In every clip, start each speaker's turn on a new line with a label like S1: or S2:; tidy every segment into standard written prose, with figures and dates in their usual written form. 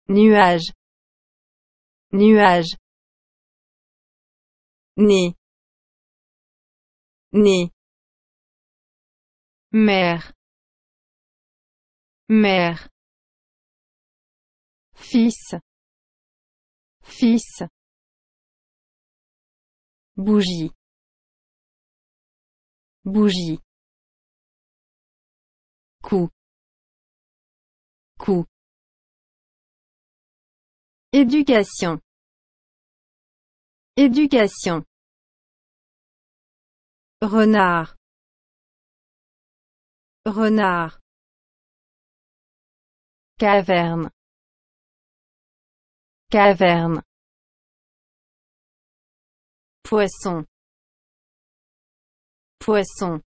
S1: nuage, nuage, nez, nez, mère, mère, fils, fils, bougie, bougie, cou, cou, éducation, éducation, renard, renard, caverne, caverne, poisson, poisson,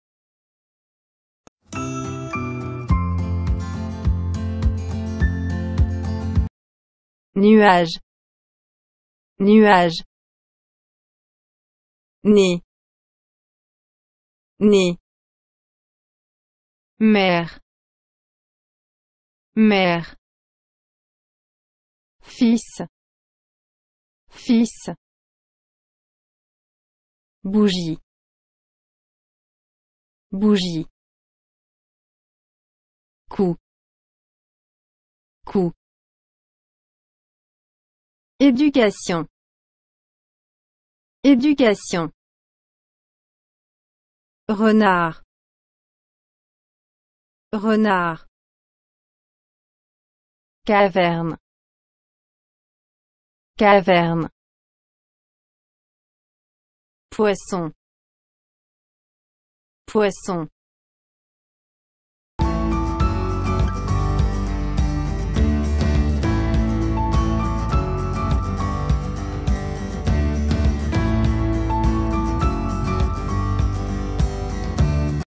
S1: nuage, nuage, nez, nez, mère, mère, fils, fils, bougie, bougie, cou, cou, éducation, éducation, renard, renard, caverne, caverne, poisson, poisson,